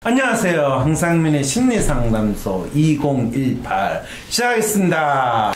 안녕하세요. 황상민의 심리상담소 2018 시작하겠습니다.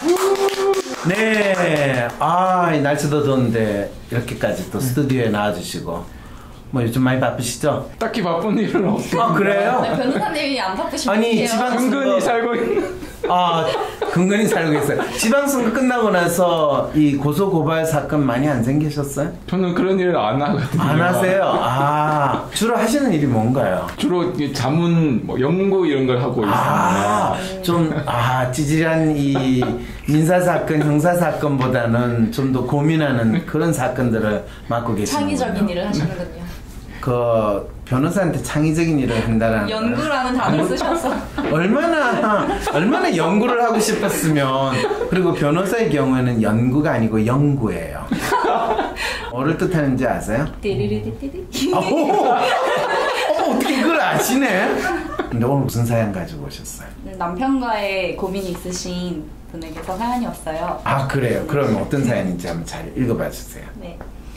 네, 날씨도 더운데 이렇게까지 또 스튜디오에 나와주시고 뭐 요즘 많이 바쁘시죠? 딱히 바쁜 일은 없어요. 그래요? 네, 변호사님이 안 바쁘신 아니, 분이에요. 지방선거 근근히 살고 있는. 근근히 살고 있어요. 지방선거 끝나고 나서 이 고소고발 사건 많이 안 생기셨어요? 저는 그런 일을 안 하거든요. 안 하세요? 주로 하시는 일이 뭔가요? 주로 자문, 연구 이런 걸 하고 있습니다. 찌질한 이 민사사건, 형사사건보다는 좀 더 고민하는 그런 사건들을 맡고 계시는군요. 창의적인 일을 하시는군요. 변호사한테 창의적인 일을 한다라는 연구라는 단어를 쓰셔서 얼마나 연구를 하고 싶었으면. 그리고 변호사의 경우에는 연구가 아니고 연구예요. 뭐를 뜻하는지 아세요? 띠리리띠띠리. 어떻게 그걸 아시네? 근데 오늘 무슨 사연 가지고 오셨어요? 남편과의 고민이 있으신 분에게서 사연이 왔어요. 그래요? 그럼 어떤 사연인지 한번 잘 읽어봐 주세요. 네.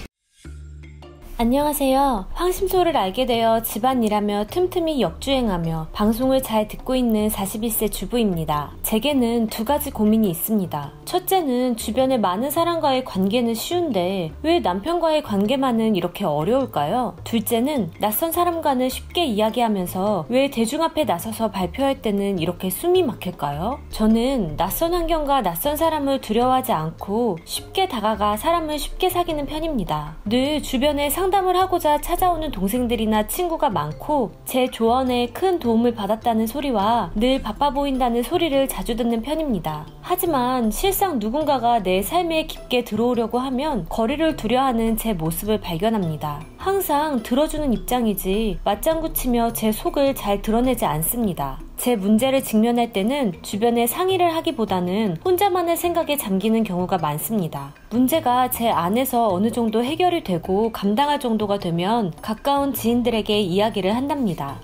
안녕하세요. 황심소를 알게 되어 집안일하며 틈틈이 역주행하며 방송을 잘 듣고 있는 41세 주부입니다. 제게는 두 가지 고민이 있습니다. 첫째는 주변의 많은 사람과의 관계는 쉬운데 왜 남편과의 관계만은 이렇게 어려울까요? 둘째는 낯선 사람과는 쉽게 이야기하면서 왜 대중 앞에 나서서 발표할 때는 이렇게 숨이 막힐까요? 저는 낯선 환경과 낯선 사람을 두려워하지 않고 쉽게 다가가 사람을 쉽게 사귀는 편입니다. 늘 주변에 상담을 하고자 찾아오는 동생들이나 친구가 많고 제 조언에 큰 도움을 받았다는 소리와 늘 바빠 보인다는 소리를 자주 듣는 편입니다. 하지만 실상 누군가가 내 삶에 깊게 들어오려고 하면 거리를 두려워하는 제 모습을 발견합니다. 항상 들어주는 입장이지 맞장구 치며 제 속을 잘 드러내지 않습니다. 제 문제를 직면할 때는 주변에 상의를 하기보다는 혼자만의 생각에 잠기는 경우가 많습니다. 문제가 제 안에서 어느 정도 해결이 되고 감당할 정도가 되면 가까운 지인들에게 이야기를 한답니다.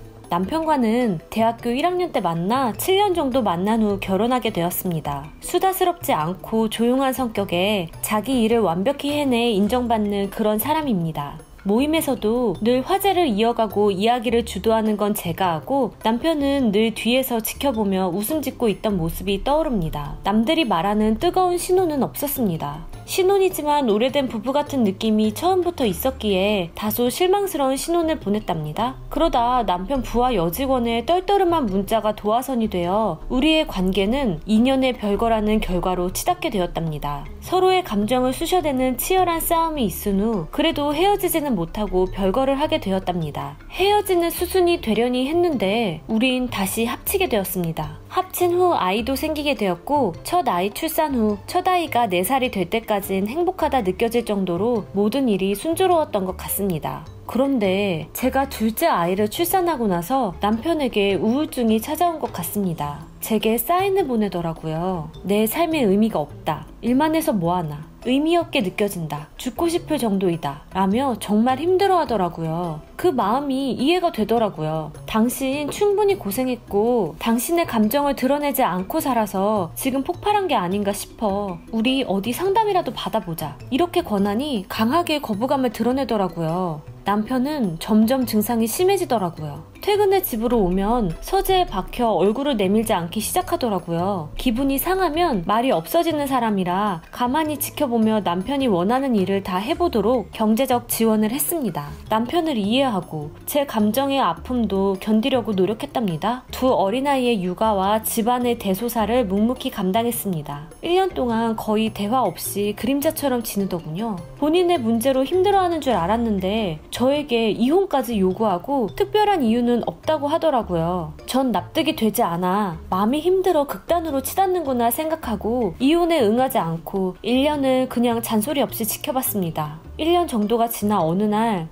남편과는 대학교 1학년 때 만나 7년 정도 만난 후 결혼하게 되었습니다. 수다스럽지 않고 조용한 성격에 자기 일을 완벽히 해내 인정받는 그런 사람입니다. 모임에서도 늘 화제를 이어가고 이야기를 주도하는 건 제가 하고 남편은 늘 뒤에서 지켜보며 웃음 짓고 있던 모습이 떠오릅니다. 남들이 말하는 뜨거운 신혼은 없었습니다. 신혼이지만 오래된 부부 같은 느낌이 처음부터 있었기에 다소 실망스러운 신혼을 보냈답니다. 그러다 남편 부하 여직원의 떨떠름한 문자가 도화선이 되어 우리의 관계는 2년의 별거라는 결과로 치닫게 되었답니다. 서로의 감정을 쑤셔대는 치열한 싸움이 있은 후 그래도 헤어지지는 못하고 별거를 하게 되었답니다. 헤어지는 수순이 되려니 했는데 우린 다시 합치게 되었습니다. 합친 후 아이도 생기게 되었고 첫 아이 출산 후 첫 아이가 4살이 될 때까진 행복하다 느껴질 정도로 모든 일이 순조로웠던 것 같습니다. 그런데 제가 둘째 아이를 출산하고 나서 남편에게 우울증이 찾아온 것 같습니다. 제게 사인을 보내더라고요. 내 삶에 의미가 없다. 일만 해서 뭐하나. 의미 없게 느껴진다. 죽고 싶을 정도이다. 라며 정말 힘들어 하더라고요. 그 마음이 이해가 되더라고요. 당신 충분히 고생했고 당신의 감정을 드러내지 않고 살아서 지금 폭발한 게 아닌가 싶어. 우리 어디 상담이라도 받아보자. 이렇게 권하니 강하게 거부감을 드러내더라고요. 남편은 점점 증상이 심해지더라고요. 퇴근해 집으로 오면 서재에 박혀 얼굴을 내밀지 않기 시작하더라고요. 기분이 상하면 말이 없어지는 사람이라 가만히 지켜보며 남편이 원하는 일을 다 해보도록 경제적 지원을 했습니다. 남편을 이해하고 제 감정의 아픔도 견디려고 노력했답니다. 두 어린아이의 육아와 집안의 대소사를 묵묵히 감당했습니다. 1년 동안 거의 대화 없이 그림자처럼 지내더군요. 본인의 문제로 힘들어하는 줄 알았는데 저에게 이혼까지 요구하고 특별한 이유는 없다고 하더라고요. 전 납득이 되지 않아 마음이 힘들어 극단으로 치닫는구나 생각하고 이혼에 응하지 않고 1년을 그냥 잔소리 없이 지켜봤습니다. 1년 정도가 지나 어느 날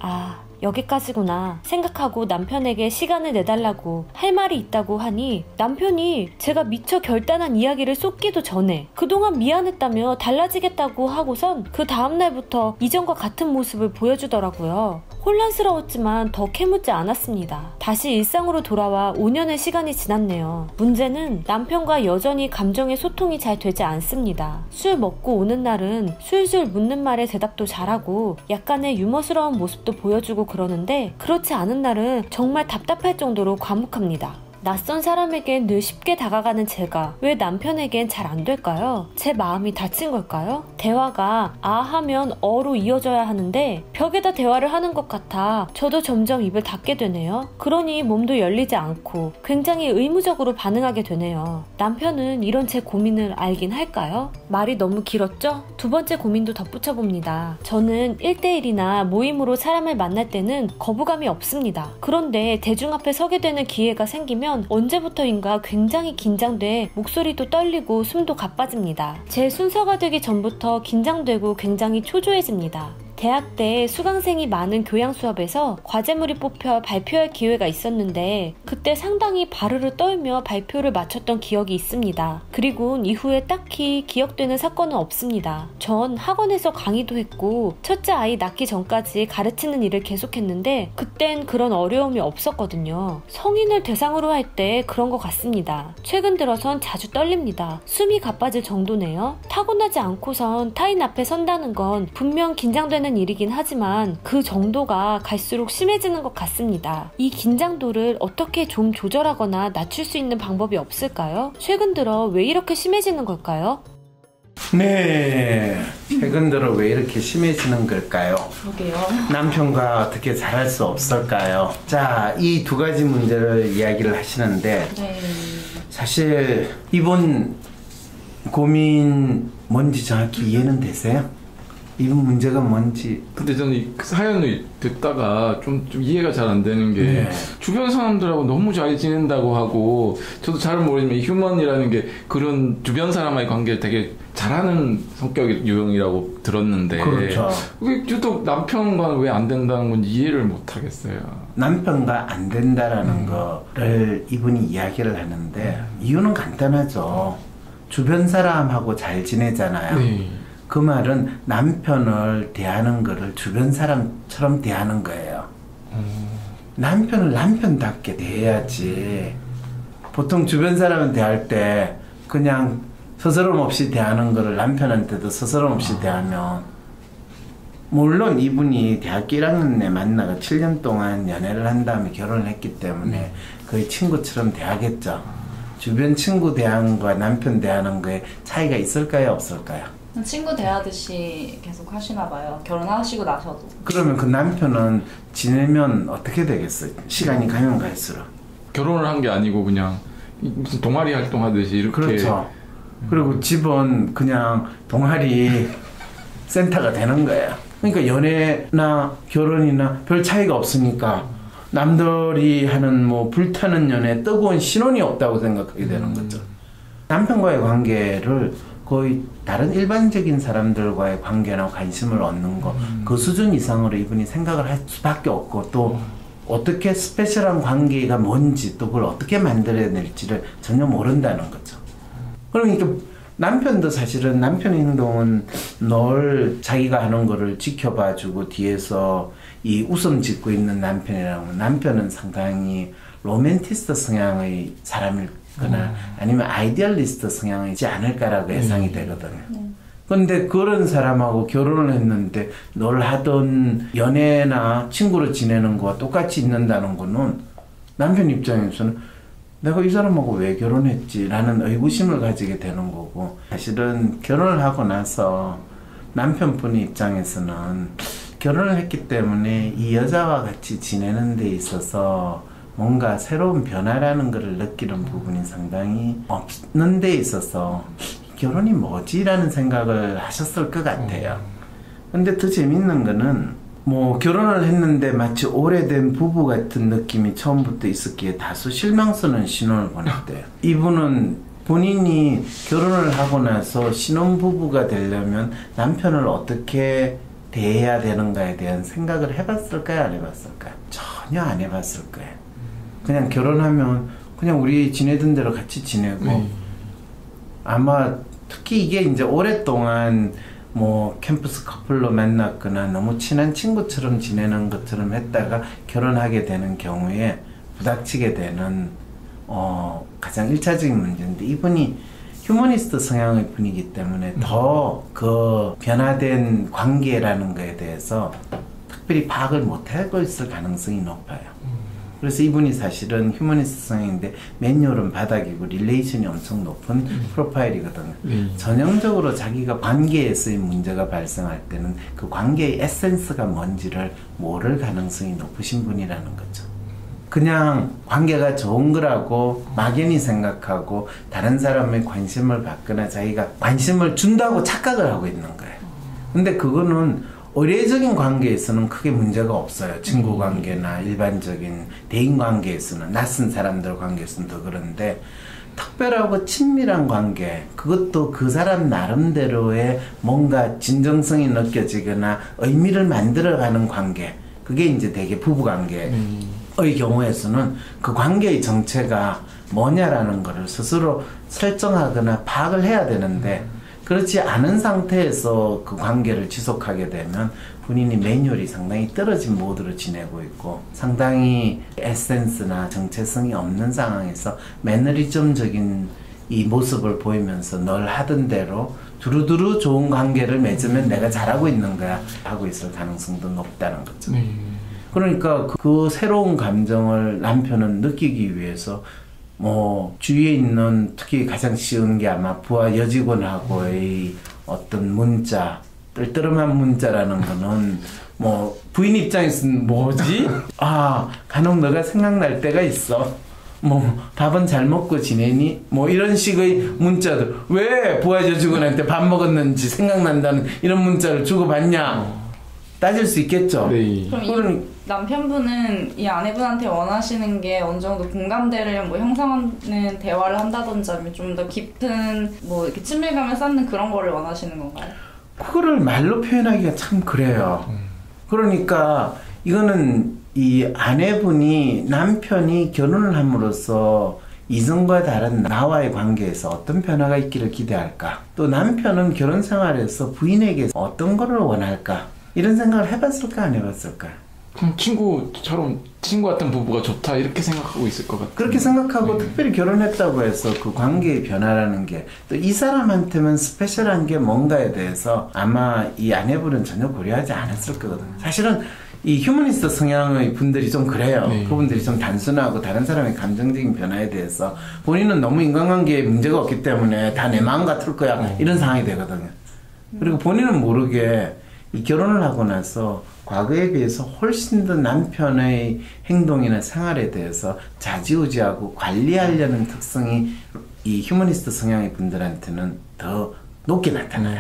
여기까지구나 생각하고 남편에게 시간을 내달라고 할 말이 있다고 하니 남편이 제가 미처 결단한 이야기를 쏟기도 전에 그동안 미안했다며 달라지겠다고 하고선 그 다음날부터 이전과 같은 모습을 보여주더라고요. 혼란스러웠지만 더 캐묻지 않았습니다. 다시 일상으로 돌아와 5년의 시간이 지났네요. 문제는 남편과 여전히 감정의 소통이 잘 되지 않습니다. 술 먹고 오는 날은 술술 묻는 말에 대답도 잘하고 약간의 유머스러운 모습도 보여주고 있다고 그러는데 그렇지 않은 날은 정말 답답할 정도로 과묵합니다. 낯선 사람에겐 늘 쉽게 다가가는 제가 왜 남편에겐 잘 안 될까요? 제 마음이 다친 걸까요? 대화가 아 하면 어로 이어져야 하는데 벽에다 대화를 하는 것 같아 저도 점점 입을 닫게 되네요. 그러니 몸도 열리지 않고 굉장히 의무적으로 반응하게 되네요. 남편은 이런 제 고민을 알긴 할까요? 말이 너무 길었죠? 두 번째 고민도 덧붙여봅니다. 저는 1대1이나 모임으로 사람을 만날 때는 거부감이 없습니다. 그런데 대중 앞에 서게 되는 기회가 생기면 언제부터인가 굉장히 긴장돼 목소리도 떨리고 숨도 가빠집니다. 제 순서가 되기 전부터 긴장되고 굉장히 초조해집니다. 대학 때 수강생이 많은 교양 수업에서 과제물이 뽑혀 발표할 기회가 있었는데 그때 상당히 바르르 떨며 발표를 마쳤던 기억이 있습니다. 그리고 이후에 딱히 기억되는 사건은 없습니다. 전 학원에서 강의도 했고 첫째 아이 낳기 전까지 가르치는 일을 계속했는데 그땐 그런 어려움이 없었거든요. 성인을 대상으로 할 때 그런 것 같습니다. 최근 들어선 자주 떨립니다. 숨이 가빠질 정도네요. 타고나지 않고선 타인 앞에 선다는 건 분명 긴장되는 일이긴 하지만 그 정도가 갈수록 심해지는 것 같습니다. 이 긴장도를 어떻게 좀 조절하거나 낮출 수 있는 방법이 없을까요? 최근 들어 왜 이렇게 심해지는 걸까요? 네, 최근 들어 왜 이렇게 심해지는 걸까요? 그러게요. 남편과 어떻게 잘할 수 없을까요? 자, 이 두 가지 문제를 이야기를 하시는데 네. 사실 이번 고민 뭔지 정확히 이해는 되세요? 이번 문제가 뭔지. 근데 저는 이 사연을 듣다가 좀 이해가 잘 안 되는 게 네. 주변 사람들하고 너무 잘 지낸다고 하고 저도 잘 모르지만 휴먼이라는 게 그런 주변 사람과의 관계를 되게 잘하는 성격의 유형이라고 들었는데 그렇죠. 왜 유독 남편과 왜 안 된다는 건 이해를 못 하겠어요. 남편과 안 된다라는 거를 이분이 이야기를 하는데 이유는 간단하죠. 주변 사람하고 잘 지내잖아요. 네. 그 말은 남편을 대하는 거를 주변 사람처럼 대하는 거예요. 남편을 남편답게 대해야지. 보통 주변 사람은 대할 때 그냥 서스럼 없이 대하는 거를 남편한테도 서스럼 없이 대하면, 물론 이분이 대학교 1학년 때 만나가 7년 동안 연애를 한 다음에 결혼을 했기 때문에 거의 친구처럼 대하겠죠. 주변 친구 대하는과 남편 대하는 거에 차이가 있을까요, 없을까요? 친구 대하듯이 계속 하시나 봐요. 결혼하시고 나서도. 그러면 그 남편은 지내면 어떻게 되겠어요? 시간이 가면 갈수록. 결혼을 한 게 아니고 그냥 무슨 동아리 활동하듯이 이렇게. 그렇죠. 그리고 집은 그냥 동아리 센터가 되는 거예요. 그러니까 연애나 결혼이나 별 차이가 없으니까 남들이 하는 뭐 불타는 연애, 뜨거운 신혼이 없다고 생각하게 되는 거죠. 남편과의 관계를 거의 다른 일반적인 사람들과의 관계나 관심을 얻는 거, 그 수준 이상으로 이분이 생각을 할 수밖에 없고, 또 어떻게 스페셜한 관계가 뭔지, 또 그걸 어떻게 만들어낼지를 전혀 모른다는 거죠. 그러니까 남편도 사실은 남편의 행동은 늘 자기가 하는 거를 지켜봐주고 뒤에서 이 웃음 짓고 있는 남편이라면, 남편은 상당히 로맨티스트 성향의 사람일 거나 아니면 아이디얼리스트 성향이지 않을까라고 예상이 되거든요. 근데 그런 사람하고 결혼을 했는데 늘 하던 연애나 친구로 지내는 거와 똑같이 있는다는 거는 남편 입장에서는 내가 이 사람하고 왜 결혼했지? 라는 의구심을 가지게 되는 거고, 사실은 결혼을 하고 나서 남편분의 입장에서는 결혼을 했기 때문에 이 여자와 같이 지내는 데 있어서 뭔가 새로운 변화라는 것을 느끼는 부분이 상당히 없는 데 있어서 결혼이 뭐지? 라는 생각을 하셨을 것 같아요. 근데 더 재밌는 거는 뭐 결혼을 했는데 마치 오래된 부부 같은 느낌이 처음부터 있었기에 다소 실망스러운 신혼을 보냈대요. 이분은 본인이 결혼을 하고 나서 신혼부부가 되려면 남편을 어떻게 대해야 되는가에 대한 생각을 해봤을까요? 안 해봤을까요? 전혀 안 해봤을 거예요. 그냥 결혼하면 그냥 우리 지내던 대로 같이 지내고, 아마 특히 이게 이제 오랫동안 뭐 캠퍼스 커플로 만났거나 너무 친한 친구처럼 지내는 것처럼 했다가 결혼하게 되는 경우에 부닥치게 되는 가장 1차적인 문제인데, 이분이 휴머니스트 성향의 분이기 때문에 더 그 변화된 관계라는 거에 대해서 특별히 파악을 못하고 있을 가능성이 높아요. 그래서 이분이 사실은 휴머니스트 성향인데 매뉴얼은 바닥이고 릴레이션이 엄청 높은 프로파일이거든요. 전형적으로 자기가 관계에서의 문제가 발생할 때는 그 관계의 에센스가 뭔지를 모를 가능성이 높으신 분이라는 거죠. 그냥 관계가 좋은 거라고 막연히 생각하고 다른 사람의 관심을 받거나 자기가 관심을 준다고 착각을 하고 있는 거예요. 근데 그거는 의례적인 관계에서는 크게 문제가 없어요. 친구 관계나 일반적인 대인 관계에서는, 낯선 사람들 관계에서는 더 그런데 특별하고 친밀한 관계, 그것도 그 사람 나름대로의 뭔가 진정성이 느껴지거나 의미를 만들어가는 관계, 그게 이제 되게 부부관계의 경우에서는 그 관계의 정체가 뭐냐라는 거를 스스로 설정하거나 파악을 해야 되는데, 그렇지 않은 상태에서 그 관계를 지속하게 되면 본인이 매뉴얼이 상당히 떨어진 모드로 지내고 있고 상당히 에센스나 정체성이 없는 상황에서 매너리즘적인 이 모습을 보이면서 널 하던 대로 두루두루 좋은 관계를 맺으면 내가 잘하고 있는 거야 하고 있을 가능성도 높다는 거죠. 그러니까 그 새로운 감정을 남편은 느끼기 위해서 뭐 주위에 있는 특히 가장 쉬운 게 아마 부하 여직원하고의 어떤 문자, 뜰뜨름한 문자라는 거는 뭐 부인 입장에서는 뭐지? 아, 간혹 너가 생각날 때가 있어. 뭐 밥은 잘 먹고 지내니? 뭐 이런 식의 문자들, 왜 부하 여직원한테 밥 먹었는지 생각난다는 이런 문자를 주고받냐? 따질 수 있겠죠. 네. 그럼 이 남편분은 이 아내분한테 원하시는 게 어느 정도 공감대를 뭐 형성하는 대화를 한다든지 아니면 좀 더 깊은 뭐 이렇게 친밀감을 쌓는 그런 거를 원하시는 건가요? 그거를 말로 표현하기가 참 그래요. 그러니까 이거는 이 아내분이 남편이 결혼을 함으로써 이전과 다른 나와의 관계에서 어떤 변화가 있기를 기대할까? 또 남편은 결혼 생활에서 부인에게 어떤 거를 원할까? 이런 생각을 해봤을까 안 해봤을까? 그럼 친구처럼 친구 같은 부부가 좋다 이렇게 생각하고 있을 것 같아요. 그렇게 생각하고 특별히 결혼했다고 해서 그 관계의 변화라는 게 또 이 사람한테는 스페셜한 게 뭔가에 대해서 아마 이 아내분은 전혀 고려하지 않았을 거거든요. 사실은 이 휴머니스트 성향의 분들이 좀 그래요. 그분들이 좀 단순하고 다른 사람의 감정적인 변화에 대해서 본인은 너무 인간관계에 문제가 없기 때문에 다 내 마음 같을 거야 이런 상황이 되거든요. 그리고 본인은 모르게 이 결혼을 하고 나서 과거에 비해서 훨씬 더 남편의 행동이나 생활에 대해서 좌지우지하고 관리하려는 특성이 이 휴머니스트 성향의 분들한테는 더 높게 나타나요.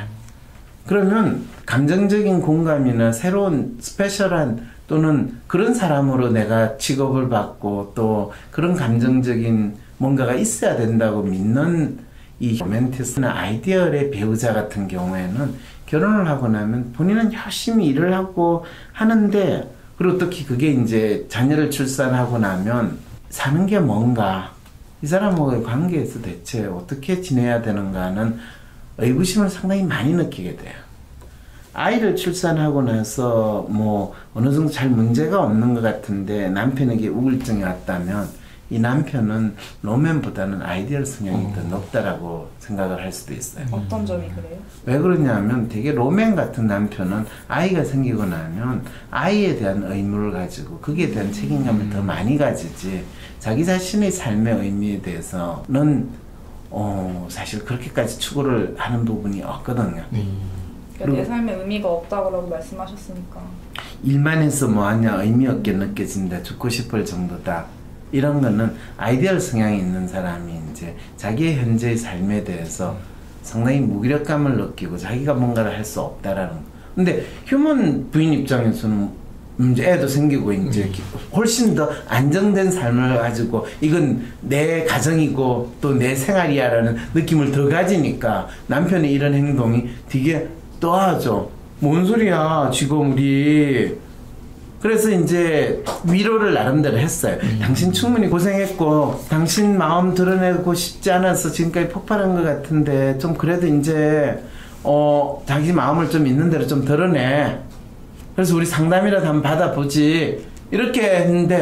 그러면 감정적인 공감이나 새로운 스페셜한 또는 그런 사람으로 내가 직업을 받고 또 그런 감정적인 뭔가가 있어야 된다고 믿는 이 로맨티스트나 아이디얼의 배우자 같은 경우에는 결혼을 하고 나면 본인은 열심히 일을 하고 하는데, 그리고 특히 그게 이제 자녀를 출산하고 나면 사는 게 뭔가, 이 사람하고의 관계에서 대체 어떻게 지내야 되는가는 의구심을 상당히 많이 느끼게 돼요. 아이를 출산하고 나서 뭐 어느 정도 잘 문제가 없는 것 같은데 남편에게 우울증이 왔다면 이 남편은 로맨보다는 아이디얼 성향이 더 높다라고 생각을 할 수도 있어요. 어떤 점이 그래요? 왜 그러냐면 되게 로맨 같은 남편은 아이가 생기고 나면 아이에 대한 의무를 가지고 거기에 대한 책임감을 더 많이 가지지 자기 자신의 삶의 의미에 대해서는 사실 그렇게까지 추구를 하는 부분이 없거든요. 그러니까 내 삶에 의미가 없다고 말씀하셨으니까 일만 해서 뭐하냐 의미 없게 느껴진다, 죽고 싶을 정도다, 이런 거는 아이디얼 성향이 있는 사람이 이제 자기의 현재의 삶에 대해서 상당히 무기력감을 느끼고 자기가 뭔가를 할 수 없다라는 거. 근데 휴먼 부인 입장에서는 이제 애도 생기고 이제 훨씬 더 안정된 삶을 가지고 이건 내 가정이고 또 내 생활이야라는 느낌을 더 가지니까 남편의 이런 행동이 되게 또하죠. 뭔 소리야 지금 우리. 그래서 이제 위로를 나름대로 했어요. 당신 충분히 고생했고 당신 마음 드러내고 싶지 않아서 지금까지 폭발한 것 같은데 좀 그래도 이제 자기 마음을 좀 있는 대로 좀 드러내. 그래서 우리 상담이라도 한번 받아보지. 이렇게 했는데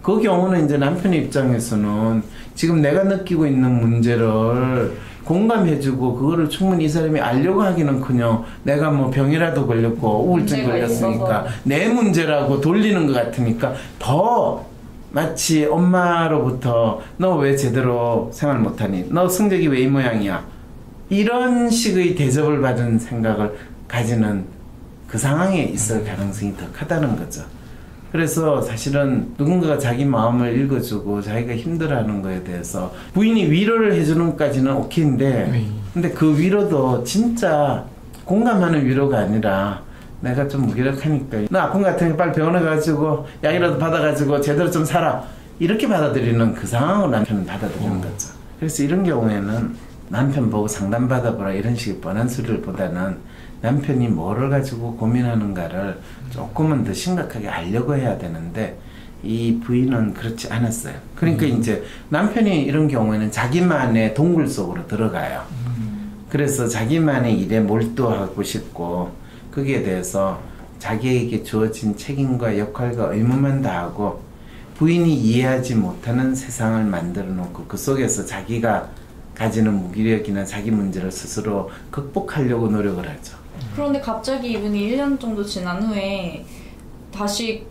그 경우는 이제 남편 입장에서는 지금 내가 느끼고 있는 문제를 공감해주고 그거를 충분히 이 사람이 알려고 하기는커녕 내가 뭐 병이라도 걸렸고 우울증 걸렸으니까 내 문제라고 돌리는 것 같으니까 더 마치 엄마로부터 너 왜 제대로 생활 못하니? 너 성적이 왜 이 모양이야? 이런 식의 대접을 받은 생각을 가지는 그 상황에 있을 가능성이 더 크다는 거죠. 그래서 사실은 누군가가 자기 마음을 읽어주고 자기가 힘들어하는 거에 대해서 부인이 위로를 해주는 것까지는 오케이인데 근데 그 위로도 진짜 공감하는 위로가 아니라 내가 좀 무기력하니까 너 아픈 것 같으니까 빨리 병원에 가가지고 약이라도 받아가지고 제대로 좀 살아 이렇게 받아들이는 그 상황을 남편은 받아들이는 거죠. 그래서 이런 경우에는 남편 보고 상담받아보라 이런 식의 뻔한 소리를 보다는 남편이 뭐를 가지고 고민하는가를 조금은 더 심각하게 알려고 해야 되는데 이 부인은 그렇지 않았어요. 그러니까 이제 남편이 이런 경우에는 자기만의 동굴 속으로 들어가요. 그래서 자기만의 일에 몰두하고 싶고 거기에 대해서 자기에게 주어진 책임과 역할과 의무만 다하고 부인이 이해하지 못하는 세상을 만들어 놓고 그 속에서 자기가 가지는 무기력이나 자기 문제를 스스로 극복하려고 노력을 하죠. 그런데 갑자기 이분이 1년 정도 지난 후에 다시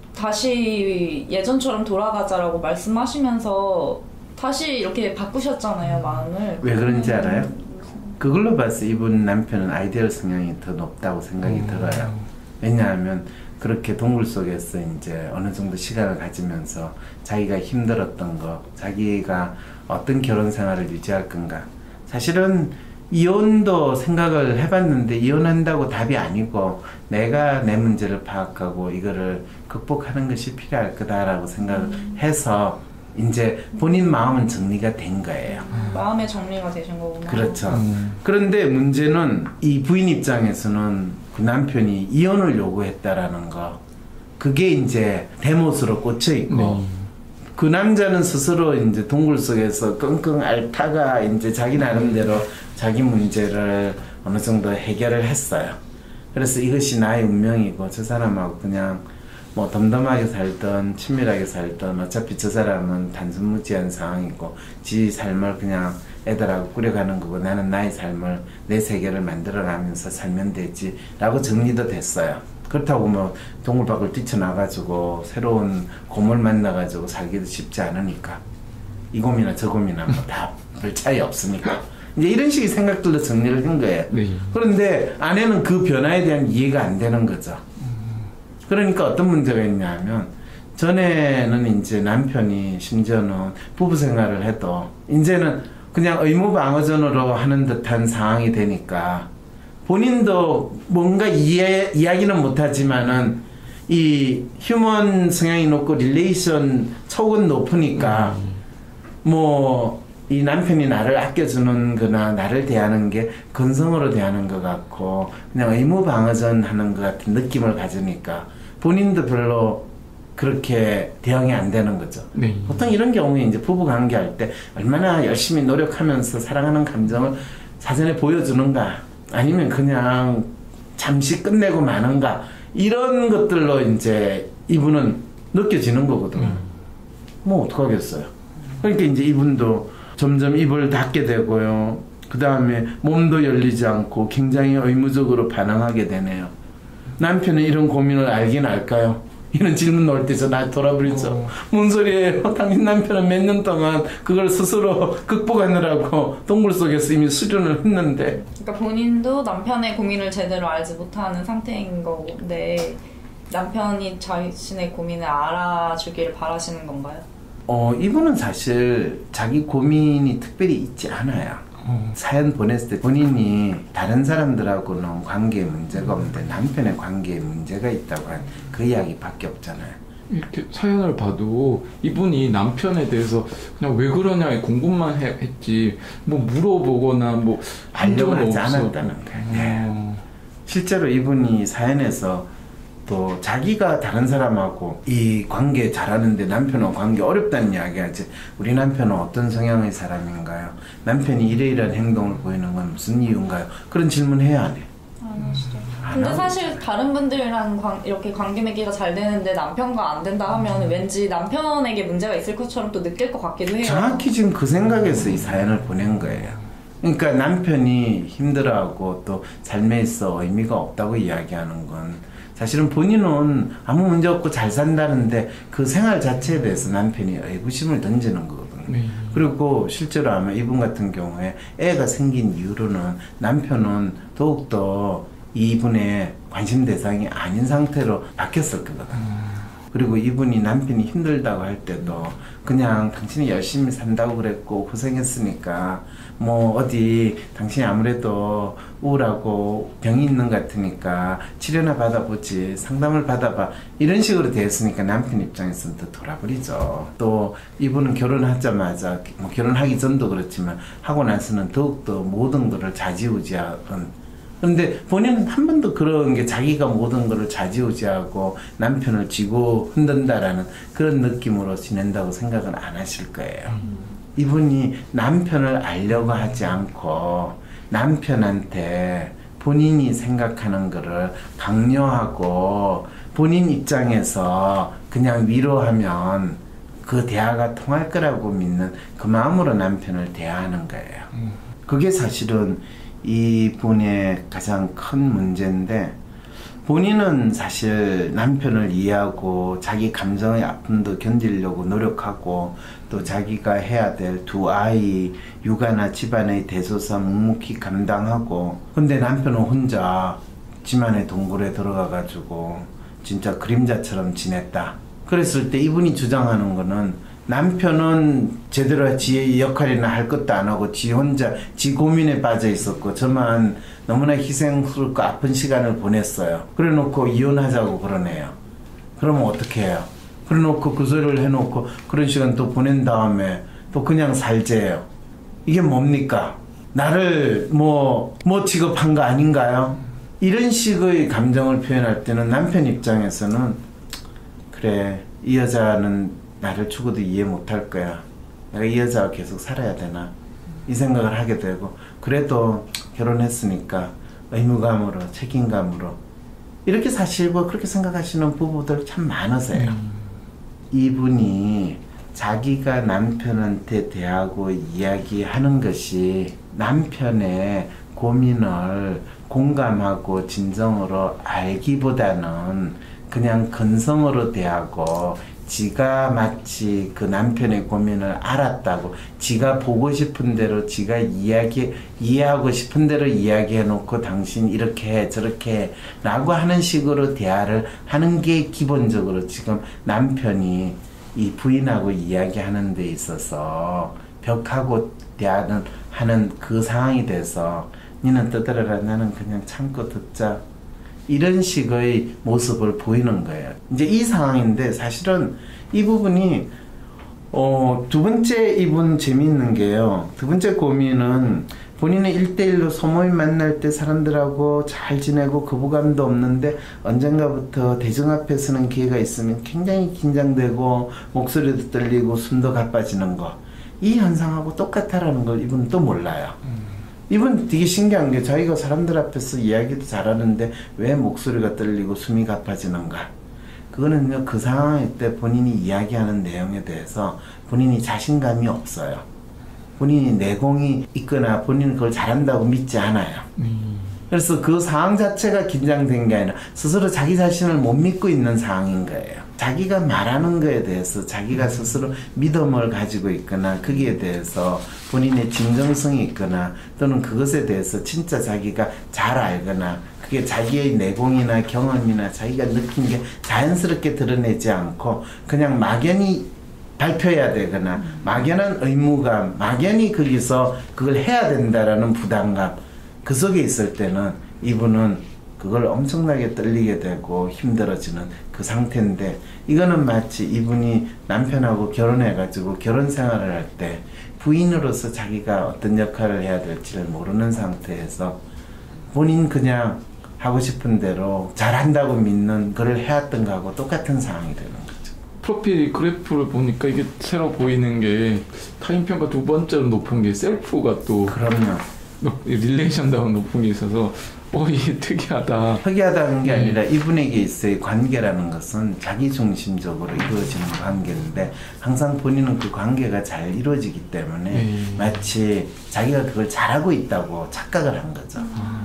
예전처럼 돌아가자라고 말씀하시면서 다시 이렇게 바꾸셨잖아요, 마음을. 왜 그런지 알아요? 그걸로 봐서 이분 남편은 아이디얼 성향이 더 높다고 생각이 들어요. 왜냐하면 그렇게 동굴 속에서 이제 어느 정도 시간을 가지면서 자기가 힘들었던 거, 자기가 어떤 결혼 생활을 유지할 건가. 사실은 이혼도 생각을 해봤는데 이혼한다고 답이 아니고 내가 내 문제를 파악하고 이거를 극복하는 것이 필요할 거다라고 생각을 해서 이제 본인 마음은 정리가 된 거예요. 마음의 정리가 되신 거구나. 그렇죠. 그런데 문제는 이 부인 입장에서는 그 남편이 이혼을 요구했다라는 거 그게 이제 대못으로 꽂혀 있고 그 남자는 스스로 이제 동굴 속에서 끙끙 앓다가 이제 자기 나름대로 자기 문제를 어느 정도 해결을 했어요. 그래서 이것이 나의 운명이고 저 사람하고 그냥 뭐 덤덤하게 살던 친밀하게 살던 어차피 저 사람은 단순무지한 상황이고 지 삶을 그냥 애들하고 꾸려가는 거고 나는 나의 삶을 내 세계를 만들어가면서 살면 되지 라고 정리도 됐어요. 그렇다고 뭐 동굴 밖을 뛰쳐나가지고 새로운 곰을 만나가지고 살기도 쉽지 않으니까 이 곰이나 저 곰이나 뭐 다 별 차이 없으니까 이제 이런 식의 생각들로 정리를 한 거예요. 그런데 아내는 그 변화에 대한 이해가 안 되는 거죠. 그러니까 어떤 문제가 있냐면 전에는 이제 남편이 심지어는 부부 생활을 해도 이제는 그냥 의무방어전으로 하는 듯한 상황이 되니까 본인도 뭔가 이야기는 못하지만은 이 휴먼 성향이 높고 릴레이션 촉은 높으니까 뭐 이 남편이 나를 아껴주는 거나 나를 대하는 게 건성으로 대하는 것 같고 그냥 의무방어전 하는 것 같은 느낌을 가지니까 본인도 별로 그렇게 대응이 안 되는 거죠. 보통 이런 경우에 이제 부부 관계할 때 얼마나 열심히 노력하면서 사랑하는 감정을 사전에 보여주는가 아니면 그냥 잠시 끝내고 마는가 이런 것들로 이제 이분은 느껴지는 거거든요. 뭐 어떡하겠어요. 그러니까 이제 이분도 점점 입을 닫게 되고요. 그 다음에 몸도 열리지 않고 굉장히 의무적으로 반응하게 되네요. 남편은 이런 고민을 알긴 알까요? 이런 질문 나올 때 저 나 돌아버리죠. 뭔 소리예요? 당신 남편은 몇 년 동안 그걸 스스로 극복하느라고 동굴 속에서 이미 수련을 했는데. 그러니까 본인도 남편의 고민을 제대로 알지 못하는 상태인 건데 남편이 자신의 고민을 알아주기를 바라시는 건가요? 이분은 사실 자기 고민이 특별히 있지 않아요. 사연 보냈을 때 본인이 다른 사람들하고는 관계에 문제가 없는데 남편의 관계에 문제가 있다고 한 그 이야기밖에 없잖아요. 이렇게 사연을 봐도 이분이 남편에 대해서 그냥 왜 그러냐 궁금만 했지 뭐 물어보거나 뭐 하려고 하지 않았다는 거예요. 실제로 이분이 사연에서 또 자기가 다른 사람하고 이 관계 잘하는데 남편하고 관계 어렵다는 이야기하지 우리 남편은 어떤 성향의 사람인가요? 남편이 이러이러한 행동을 보이는 건 무슨 이유인가요? 그런 질문 해야 안 해. 안 하시죠. 근데 사실 다른 분들이랑 이렇게 관계 맺기가 잘 되는데 남편과 안 된다 하면 왠지 남편에게 문제가 있을 것처럼 또 느낄 것 같기도 해요. 정확히 지금 그 생각에서 이 사연을 보낸 거예요. 그러니까 남편이 힘들어하고 또 삶에 있어 의미가 없다고 이야기하는 건 사실은 본인은 아무 문제 없고 잘 산다는데 그 생활 자체에 대해서 남편이 의구심을 던지는 거거든요. 네. 그리고 실제로 아마 이분 같은 경우에 애가 생긴 이후로는 남편은 더욱더 이분의 관심 대상이 아닌 상태로 바뀌었을 거거든요. 그리고 이분이 남편이 힘들다고 할 때도 그냥 당신이 열심히 산다고 그랬고 고생했으니까 뭐 어디 당신이 아무래도 우울하고 병이 있는 것 같으니까 치료나 받아보지 상담을 받아봐 이런 식으로 대했으니까 남편 입장에서는 더 돌아버리죠. 또 이분은 결혼하자마자 뭐 결혼하기 전도 그렇지만 하고 나서는 더욱더 모든 것을 좌지우지하는 그런데 본인은 한 번도 그런 게 자기가 모든 것을 좌지우지하고 남편을 쥐고 흔든다라는 그런 느낌으로 지낸다고 생각은 안 하실 거예요. 이분이 남편을 알려고 하지 않고 남편한테 본인이 생각하는 거를 강요하고 본인 입장에서 그냥 위로하면 그 대화가 통할 거라고 믿는 그 마음으로 남편을 대하는 거예요. 그게 사실은 이분의 가장 큰 문제인데 본인은 사실 남편을 이해하고 자기 감정의 아픔도 견디려고 노력하고 또 자기가 해야 될 두 아이 육아나 집안의 대소사 묵묵히 감당하고 근데 남편은 혼자 집안의 동굴에 들어가 가지고 진짜 그림자처럼 지냈다. 그랬을 때 이분이 주장하는 거는 남편은 제대로 지의 역할이나 할 것도 안 하고 지 혼자 지 고민에 빠져 있었고 저만 너무나 희생스럽고 아픈 시간을 보냈어요. 그래 놓고 이혼하자고 그러네요. 그러면 어떻게 해요? 그래 놓고 그 소리를 해놓고 그런 시간 또 보낸 다음에 또 그냥 살재요. 이게 뭡니까? 나를 뭐 취급한 거 아닌가요? 이런 식의 감정을 표현할 때는 남편 입장에서는 그래 이 여자는 나를 죽어도 이해 못할 거야. 내가 이 여자와 계속 살아야 되나? 이 생각을 하게 되고 그래도 결혼했으니까 의무감으로 책임감으로 이렇게 사실고 그렇게 생각하시는 부부들 참 많으세요. 이분이 자기가 남편한테 대하고 이야기하는 것이 남편의 고민을 공감하고 진정으로 알기보다는 그냥 근성으로 대하고 지가 마치 그 남편의 고민을 알았다고 지가 보고 싶은 대로 지가 이해하고 싶은 대로 이야기해 놓고 당신 이렇게 해 저렇게 해 라고 하는 식으로 대화를 하는 게 기본적으로 지금 남편이 이 부인하고 이야기하는 데 있어서 벽하고 대화는 하는 그 상황이 돼서 니는 떠들어라 나는 그냥 참고 듣자 이런 식의 모습을 보이는 거예요. 이제 이 상황인데 사실은 이 부분이 두 번째 이분 재미있는 게요. 두 번째 고민은 본인의 1대1로 소모임 만날 때 사람들하고 잘 지내고 거부감도 없는데 언젠가부터 대중 앞에 서는 기회가 있으면 굉장히 긴장되고 목소리도 떨리고 숨도 가빠지는 거. 이 현상하고 똑같다라는 걸 이분은 또 몰라요. 이분 되게 신기한 게 자기가 사람들 앞에서 이야기도 잘하는데 왜 목소리가 떨리고 숨이 가빠지는가. 그거는요 그 상황일 때 본인이 이야기하는 내용에 대해서 본인이 자신감이 없어요. 본인이 내공이 있거나 본인은 그걸 잘한다고 믿지 않아요. 그래서 그 상황 자체가 긴장된 게 아니라 스스로 자기 자신을 못 믿고 있는 상황인 거예요. 자기가 말하는 거에 대해서 자기가 스스로 믿음을 가지고 있거나 거기에 대해서 본인의 진정성이 있거나 또는 그것에 대해서 진짜 자기가 잘 알거나 그게 자기의 내공이나 경험이나 자기가 느낀 게 자연스럽게 드러내지 않고 그냥 막연히 발표해야 되거나 막연한 의무감, 막연히 거기서 그걸 해야 된다라는 부담감 그 속에 있을 때는 이분은 그걸 엄청나게 떨리게 되고 힘들어지는 그 상태인데 이거는 마치 이분이 남편하고 결혼해가지고 결혼 생활을 할 때 부인으로서 자기가 어떤 역할을 해야 될지를 모르는 상태에서 본인 그냥 하고 싶은 대로 잘한다고 믿는 그걸 해왔던 거하고 똑같은 상황이 되는 거죠. 프로필 그래프를 보니까 이게 새로 보이는 게 타인평가 두 번째로 높은 게 셀프가 또 그럼요. 릴레이션다운 높은 게 있어서 이게 특이하다. 특이하다는 게 아니라 이분에게 있어의 관계라는 것은 자기중심적으로 이루어지는 관계인데 항상 본인은 그 관계가 잘 이루어지기 때문에 마치 자기가 그걸 잘하고 있다고 착각을 한 거죠.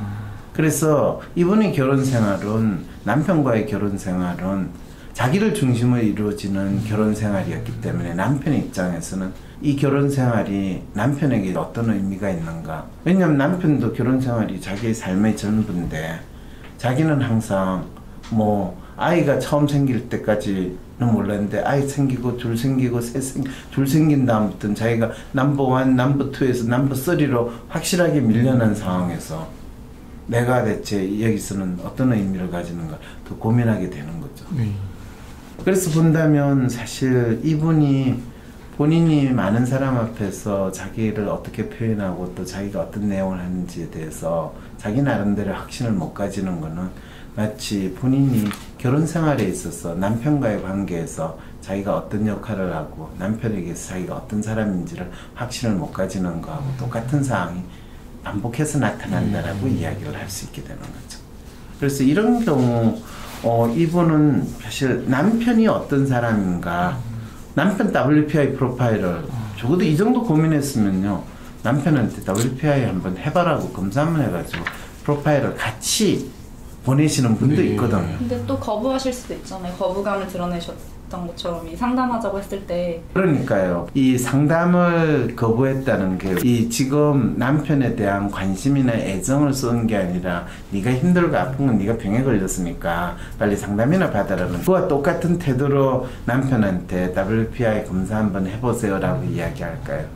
그래서 이분의 결혼 생활은 남편과의 결혼 생활은 자기를 중심으로 이루어지는 결혼 생활이었기 때문에 남편의 입장에서는 이 결혼 생활이 남편에게 어떤 의미가 있는가. 왜냐하면 남편도 결혼 생활이 자기의 삶의 전부인데 자기는 항상 뭐 아이가 처음 생길 때까지는 몰랐는데 아이 생기고 둘 생기고 둘 생긴 다음부터는 자기가 넘버 1, 넘버 2에서 넘버 3로 확실하게 밀려난 상황에서 내가 대체 여기서는 어떤 의미를 가지는가 더 고민하게 되는 거죠. 그래서 본다면 사실 이분이 본인이 많은 사람 앞에서 자기를 어떻게 표현하고 또 자기가 어떤 내용을 하는지에 대해서 자기 나름대로 확신을 못 가지는 거는 마치 본인이 결혼 생활에 있어서 남편과의 관계에서 자기가 어떤 역할을 하고 남편에게서 자기가 어떤 사람인지를 확신을 못 가지는 거하고 똑같은 상황이 반복해서 나타난다라고 이야기를 할 수 있게 되는 거죠. 그래서 이런 경우 이분은 사실 남편이 어떤 사람인가 남편 WPI 프로파일을 적어도 이 정도 고민했으면요 남편한테 WPI 한번 해봐라고 검사 한번 해가지고 프로파일을 같이 보내시는 분도 있거든요. 근데 또 거부하실 수도 있잖아요. 거부감을 드러내셨던 것처럼 이 상담하자고 했을 때. 그러니까요. 이 상담을 거부했다는 게 이 지금 남편에 대한 관심이나 애정을 쏘는 게 아니라 네가 힘들고 아픈 건 네가 병에 걸렸으니까 빨리 상담이나 받아라는 그와 똑같은 태도로 남편한테 WPI 검사 한번 해보세요라고 이야기할까요?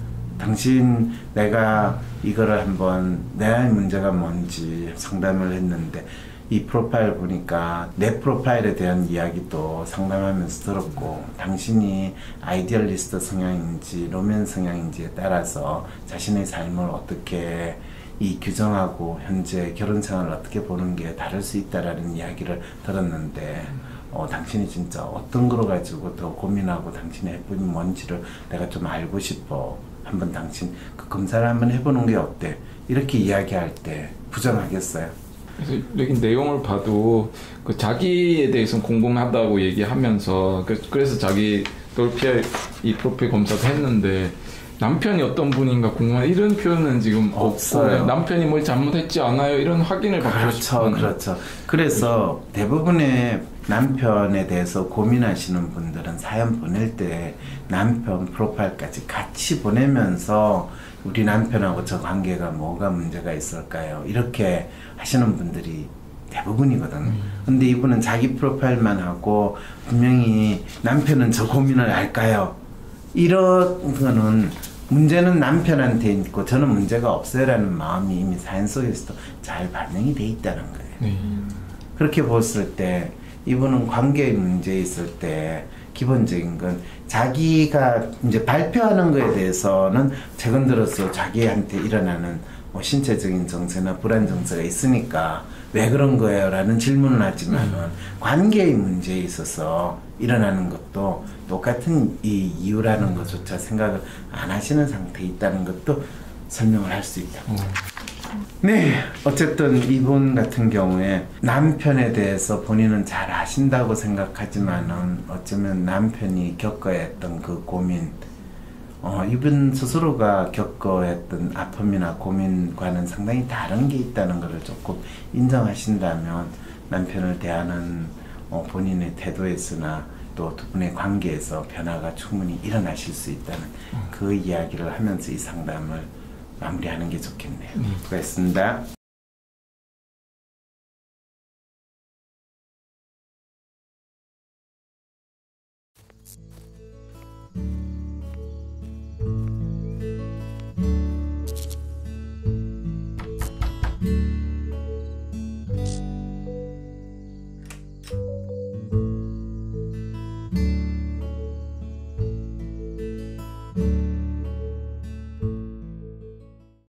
당신 내가 이거를 한번 내 문제가 뭔지 상담을 했는데 이 프로파일 보니까 내 프로파일에 대한 이야기도 상담하면서 들었고 당신이 아이디얼리스트 성향인지 로맨 성향인지에 따라서 자신의 삶을 어떻게 이 규정하고 현재 결혼 생활을 어떻게 보는 게 다를 수 있다라는 이야기를 들었는데 당신이 진짜 어떤 거로 가지고 더 고민하고 당신의 해법이 뭔지를 내가 좀 알고 싶어. 한번 당신 그 검사를 한번 해보는 게 어때? 이렇게 이야기할 때 부정하겠어요? 그래서 여기 내용을 봐도 그 자기에 대해서는 궁금하다고 얘기하면서 그래서 자기 WPI 이 프로필 검사도 했는데 남편이 어떤 분인가 궁금한 이런 표현은 지금 없어요. 남편이 뭘 잘못했지 않아요 이런 확인을 받고 싶은. 그렇죠. 그래서 대부분의 남편에 대해서 고민하시는 분들은 사연 보낼 때 남편 프로파일까지 같이 보내면서 우리 남편하고 저 관계가 뭐가 문제가 있을까요? 이렇게 하시는 분들이 대부분이거든요. 근데 이분은 자기 프로파일만 하고 분명히 남편은 저 고민을 알까요? 이런 거는 문제는 남편한테 있고 저는 문제가 없어요라는 마음이 이미 사연 속에서도 잘 반영이 돼 있다는 거예요. 그렇게 봤을 때 이분은 관계의 문제에 있을 때 기본적인 건 자기가 이제 발표하는 거에 대해서는 최근 들어서 자기한테 일어나는 뭐 신체적인 정체나 불안 정체가 있으니까 왜 그런 거예요? 라는 질문을 하지만은 관계의 문제에 있어서 일어나는 것도 똑같은 이 이유라는 것조차 생각을 안 하시는 상태에 있다는 것도 설명을 할 수 있다. 네, 어쨌든 이분 같은 경우에 남편에 대해서 본인은 잘 아신다고 생각하지만은 어쩌면 남편이 겪어야 했던 그 고민, 이분 스스로가 겪어야 했던 아픔이나 고민과는 상당히 다른 게 있다는 것을 조금 인정하신다면 남편을 대하는 본인의 태도에서나 또 두 분의 관계에서 변화가 충분히 일어나실 수 있다는 그 이야기를 하면서 이 상담을 마무리하는 게 좋겠네요. 수고했습니다.